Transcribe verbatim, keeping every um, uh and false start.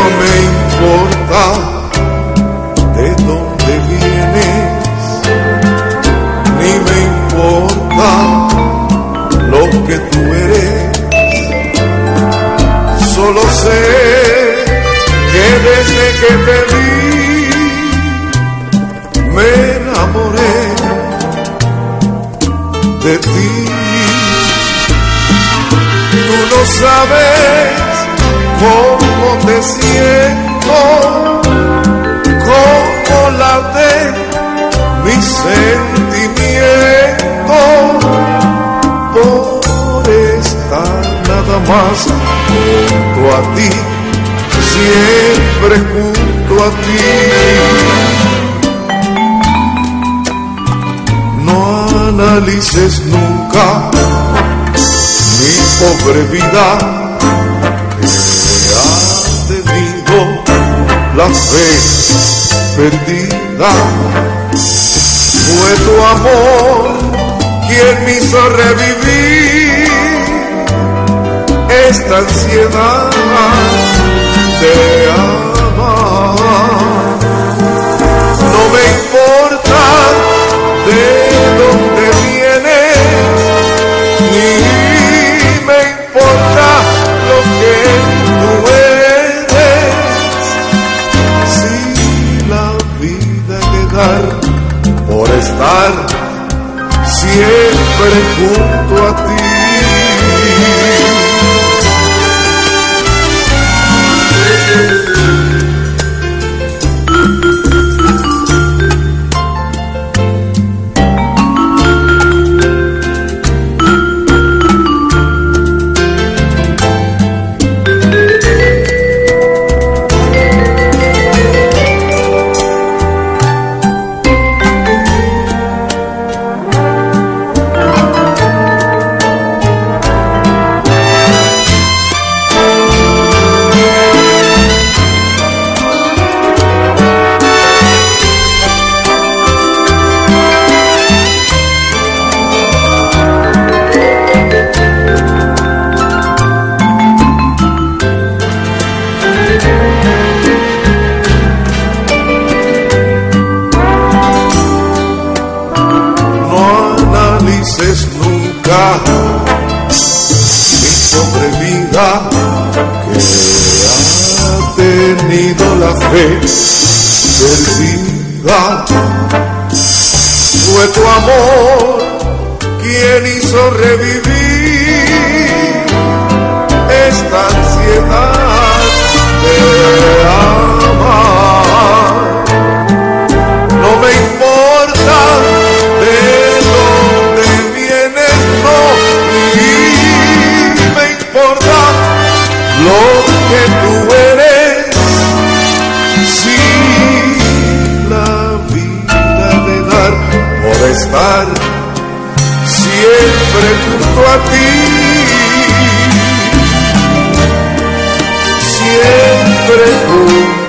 no me importa de dónde vienes, ni me importa lo que tú eres. Solo sé que desde que te vi me enamoré de ti. Tú no sabes cómo te siento, cómo late mi sentimiento por estar nada más junto a ti, siempre junto a ti. No analices nunca mi pobre vida, que ha tenido la fe perdida. Fue tu amor quien me hizo revivir esta ansiedad de amar. No me importa de dónde vienes, ni me importa lo que tú eres. Si la vida hay que dar por estar siempre junto a ti. Nunca mi pobre vida, que ha tenido la fe perdida. Fue tu amor quien hizo revivir esta ansiedad de amar. No me importa de lo que tú eres. Si la vida de dar por estar siempre junto a ti, siempre junto